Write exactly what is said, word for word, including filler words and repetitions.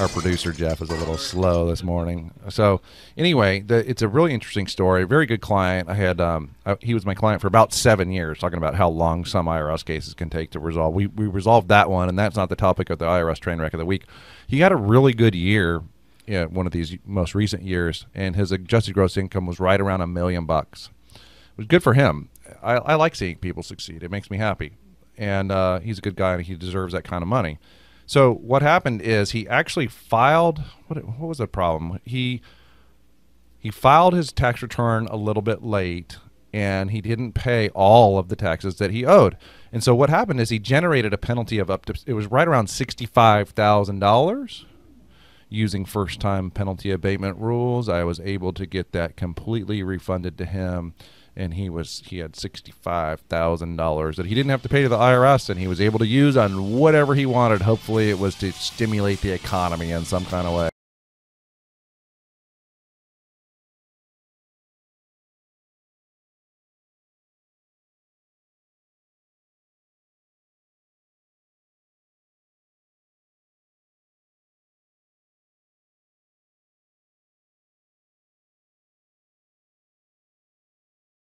our producer Jeff is a little slow this morning. So anyway, the, it's a really interesting story. Very good client. I had um, I, he was my client for about seven years, talking about how long some I R S cases can take to resolve. We we resolved that one, and that's not the topic of the I R S train wreck of the week. He had a really good year, yeah, one of these most recent years, and his adjusted gross income was right around a million bucks. It was good for him. I, I like seeing people succeed. It makes me happy, and uh, he's a good guy, and he deserves that kind of money. So what happened is he actually filed, what, what was the problem? He he filed his tax return a little bit late, and he didn't pay all of the taxes that he owed. And so what happened is he generated a penalty of up to, it was right around sixty-five thousand dollars. Using first-time penalty abatement rules, I was able to get that completely refunded to him. And he was he had sixty-five thousand dollars that he didn't have to pay to the I R S, and he was able to use on whatever he wanted. Hopefully it was to stimulate the economy in some kind of way.